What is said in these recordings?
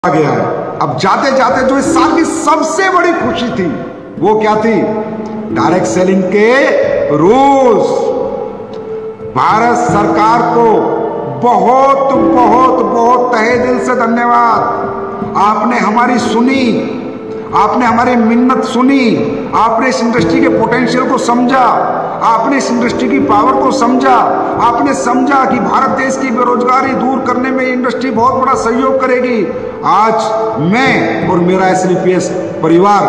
गया है। अब जाते जाते जो इस साल की सबसे बड़ी खुशी थी वो क्या थी? डायरेक्ट सेलिंग के रूल्स। भारत सरकार को बहुत बहुत बहुत तहे दिल से धन्यवाद। आपने हमारी सुनी, आपने हमारी मिन्नत सुनी, आपने इस इंडस्ट्री के पोटेंशियल को समझा, आपने इस इंडस्ट्री की पावर को समझा, आपने समझा कि भारत देश की बेरोजगारी दूर करने में ये इंडस्ट्री बहुत बड़ा सहयोग करेगी। आज मैं और मेरा SNPS परिवार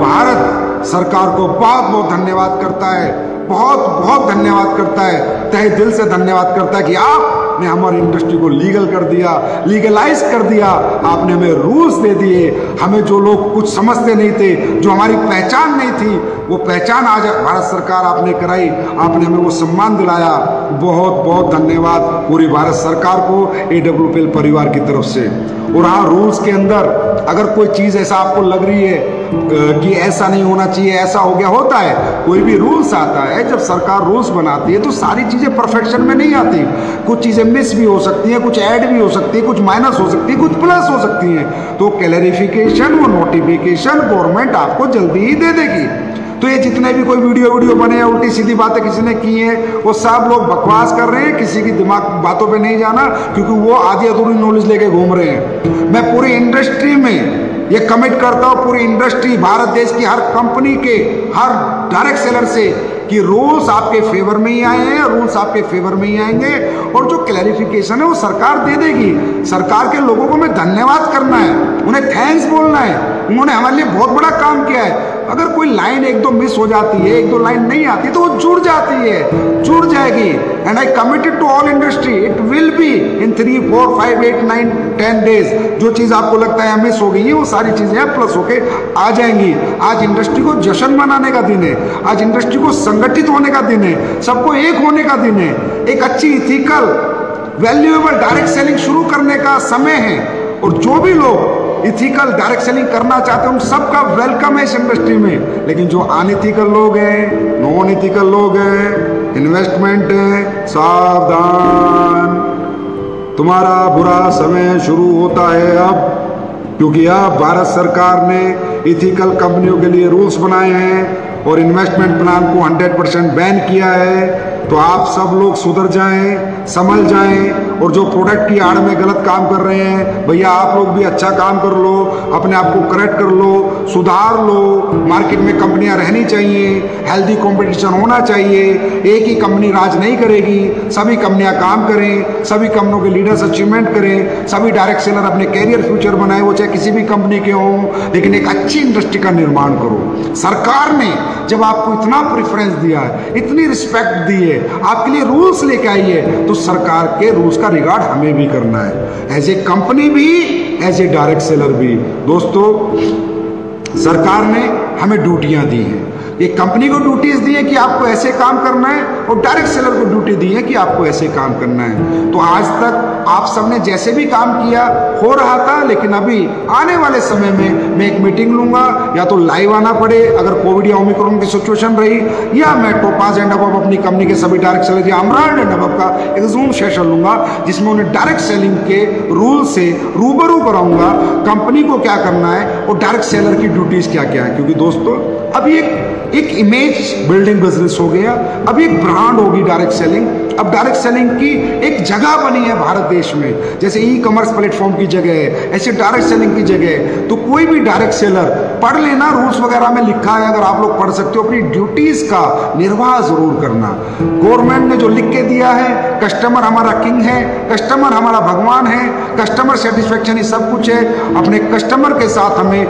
भारत सरकार को बहुत बहुत धन्यवाद करता है, बहुत बहुत धन्यवाद करता है, तहे दिल से धन्यवाद करता है कि आपने हमारी इंडस्ट्री को लीगल कर दिया, लीगलाइज कर दिया, आपने हमें रूल्स दे दिए। हमें जो लोग कुछ समझते नहीं थे, जो हमारी पहचान नहीं थी, वो पहचान आज भारत सरकार आपने कराई, आपने हमें वो सम्मान दिलाया। बहुत बहुत धन्यवाद पूरी भारत सरकार को, AWPL परिवार की तरफ से। और हाँ, रूल्स के अंदर अगर कोई चीज़ ऐसा आपको लग रही है कि ऐसा नहीं होना चाहिए, ऐसा हो गया, होता है, कोई भी रूल्स आता है, जब सरकार रूल्स बनाती है तो सारी चीज़ें परफेक्शन में नहीं आती। कुछ चीज़ें मिस भी हो सकती हैं, कुछ ऐड भी हो सकती है, कुछ माइनस हो सकती है, कुछ प्लस हो सकती हैं। तो क्लैरिफिकेशन, वो नोटिफिकेशन गवर्नमेंट आपको जल्दी ही दे देगी। तो ये जितने भी कोई वीडियो बने, उल्टी सीधी बातें किसी ने की हैं, वो सब लोग बकवास कर रहे हैं, किसी की दिमाग बातों पे नहीं जाना, क्योंकि वो आधी अधूरी नॉलेज लेके घूम रहे हैं। मैं पूरी इंडस्ट्री में ये कमिट करता हूँ, पूरी इंडस्ट्री, भारत देश की हर कंपनी के, हर डायरेक्ट सेलर से, कि रूल्स आपके फेवर में ही आए हैं, रूल्स आपके फेवर में ही आएंगे, और जो क्लैरिफिकेशन है वो सरकार दे देगी। सरकार के लोगों को हमें धन्यवाद करना है, उन्हें थैंक्स बोलना है, उन्होंने हमारे लिए बहुत बड़ा काम किया है। अगर कोई लाइन एक दो मिस हो जाती है, एक दो लाइन नहीं आती, तो वो जुड़ जाती है, जुड़ जाएगी। And I committed to all industry, it will be in 3, 4, 5, 8, 9, 10 days. जो चीज़ आपको लगता है मिस हो गई है, वो सारी चीज़ें प्लस होके आ जाएंगी। आज इंडस्ट्री को जश्न मनाने का दिन है, आज इंडस्ट्री को संगठित होने का दिन है, सबको एक होने का दिन है। एक अच्छी इथिकल वैल्यूएबल डायरेक्ट सेलिंग शुरू करने का समय है, और जो भी लोग इथिकल डायरेक्ट सेलिंग करना चाहते हैं उन सबका वेलकम है इस इंडस्ट्री में। लेकिन जो अनइथिकल लोग हैं, नॉन इथिकल लोग हैं, इन्वेस्टमेंट है, सावधान, तुम्हारा बुरा समय शुरू होता है अब। क्योंकि अब भारत सरकार ने इथिकल कंपनियों के लिए रूल्स बनाए हैं और इन्वेस्टमेंट प्लान को 100% बैन किया है। तो आप सब लोग सुधर जाएं, संभल जाएं, और जो प्रोडक्ट की आड़ में गलत काम कर रहे हैं, भैया आप लोग भी अच्छा काम कर लो, अपने आप को करेक्ट कर लो, सुधार लो। मार्केट में कंपनियां रहनी चाहिए, हेल्दी कंपटीशन होना चाहिए, एक ही कंपनी राज नहीं करेगी, सभी कंपनियां काम करें, सभी कंपनियों के लीडर्स अचीवमेंट करें, सभी डायरेक्ट सेलर अपने कैरियर फ्यूचर बनाए, वो चाहे किसी भी कंपनी के हों, लेकिन एक अच्छी इंडस्ट्री का निर्माण करो। सरकार ने जब आपको इतना प्रेफरेंस दिया है, इतनी रिस्पेक्ट दी है, आपके लिए रूल्स लेके आई है, तो सरकार के रूल्स का रिगार्ड हमें भी करना है, एज ए कंपनी भी, एज ए डायरेक्ट सेलर भी। दोस्तों, सरकार ने हमें ड्यूटियां दी हैं, एक कंपनी को ड्यूटीज दी है कि आपको ऐसे काम करना है, और डायरेक्ट सेलर को ड्यूटी दी है कि आपको ऐसे काम करना है। तो आज तक आप सबने जैसे भी काम किया हो रहा था, लेकिन अभी आने वाले समय में मैं एक मीटिंग लूंगा, या तो लाइव आना पड़े अगर कोविड या ओमिक्रॉन की सिचुएशन रही, या मैं टोपाज एंड अबव अपनी कंपनी के सभी डायरेक्ट सेलर या अमरान एंड अबव का एक जूम सेशन लूंगा, जिसमें उन्हें डायरेक्ट सेलिंग के रूल से रूबरू कराऊंगा, कंपनी को क्या करना है और डायरेक्ट सेलर की ड्यूटीज क्या क्या है। क्योंकि दोस्तों, अभी एक इमेज बिल्डिंग बिजनेस हो गया, अभी एक ब्रांड होगी डायरेक्ट सेलिंग। अब डायरेक्ट सेलिंग की एक जगह बनी है भारत देश में, जैसे ई-कॉमर्स प्लेटफॉर्म की जगह है, ऐसे डायरेक्ट सेलिंग की जगह है। तो कोई भी डायरेक्ट सेलर पढ़ लेना, रूल्स वगैरह में लिखा है, अगर आप लोग पढ़ सकते हो, अपनी ड्यूटीज का निर्वाह जरूर करना। गवर्नमेंट ने जो लिख के दिया है, कस्टमर हमारा किंग है, कस्टमर हमारा भगवान है, कस्टमर सेटिस्फेक्शन ही सब कुछ है। अपने कस्टमर के साथ हमें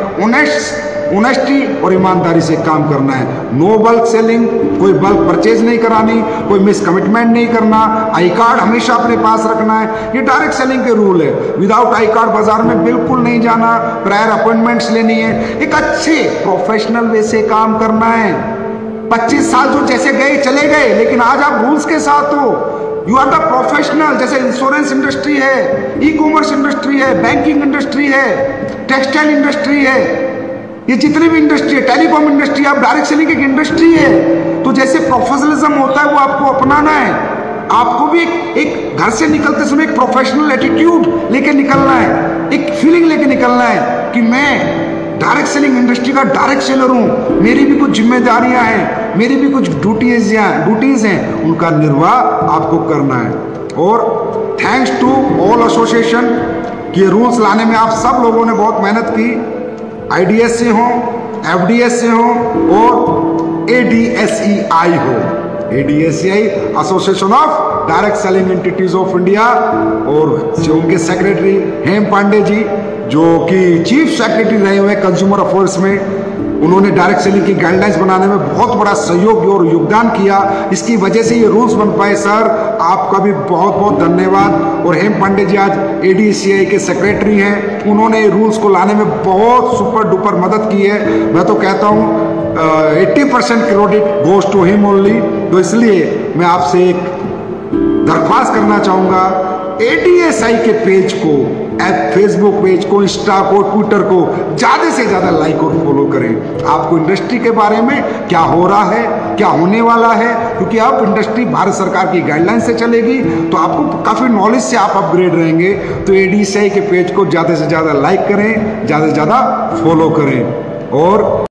ऑनेस्टी और ईमानदारी से काम करना है। नो बल्क सेलिंग, कोई बल्क परचेज नहीं करानी, कोई मिस कमिटमेंट नहीं करना, आई कार्ड हमेशा अपने पास रखना है। ये डायरेक्ट सेलिंग के रूल है। विदाउट आई कार्ड बाजार में बिल्कुल नहीं जाना, प्रायर अपॉइंटमेंट्स लेनी है, एक अच्छे प्रोफेशनल वे से काम करना है। 25 साल जो जैसे गए चले गए, लेकिन आज आप रूल्स के साथ हो, यू आर द प्रोफेशनल। जैसे इंश्योरेंस इंडस्ट्री है, ई-कॉमर्स इंडस्ट्री है, बैंकिंग इंडस्ट्री है, टेक्सटाइल इंडस्ट्री है, ये जितनी भी इंडस्ट्री है, टेलीकॉम इंडस्ट्री, आप डायरेक्ट सेलिंग एक इंडस्ट्री है। तो जैसे प्रोफेशनलिज्म होता है वो आपको अपनाना है, आपको भी एक घर से निकलते समय एक प्रोफेशनल एटीट्यूड लेके निकलना है। एक फीलिंग लेके निकलना है कि मैं डायरेक्ट सेलिंग इंडस्ट्री का डायरेक्ट सेलर हूं, मेरी भी कुछ जिम्मेदारियां हैं, मेरी भी कुछ ड्यूटीज हैं, उनका निर्वाह आपको करना है। और थैंक्स टू ऑल एसोसिएशन कि रूल्स लाने में आप सब लोगों ने बहुत मेहनत की, IDS से हो, FDS से हो और ADSEI हो, ADSEI association of direct selling entities of India, और उनके सेक्रेटरी हेम पांडे जी जो कि चीफ सेक्रेटरी रहे हुए कंज्यूमर अफेयर्स में, उन्होंने डायरेक्ट सेलिंग की गाइडलाइंस बनाने में बहुत बड़ा सहयोग और योगदान किया। इसकी वजह से ये रूल्स बन पाए। सर आपका भी बहुत बहुत धन्यवाद। और हेम पांडे जी आज ADSEI के सेक्रेटरी हैं, उन्होंने रूल्स को लाने में बहुत सुपर डुपर मदद की है। मैं तो कहता हूँ 80% credit goes to him only. तो इसलिए मैं आपसे एक दरख्वास्त करना चाहूंगा, ADSI के पेज को, फेसबुक पेज को, इंस्टा को, ट्विटर को ज्यादा से ज्यादा लाइक और फॉलो करें। आपको इंडस्ट्री के बारे में क्या हो रहा है, क्या होने वाला है, क्योंकि अब इंडस्ट्री भारत सरकार की गाइडलाइन से चलेगी तो आपको काफी नॉलेज से आप अपग्रेड रहेंगे। तो ADSI के पेज को ज्यादा से ज्यादा लाइक करें, ज्यादा से ज्यादा फॉलो करें। और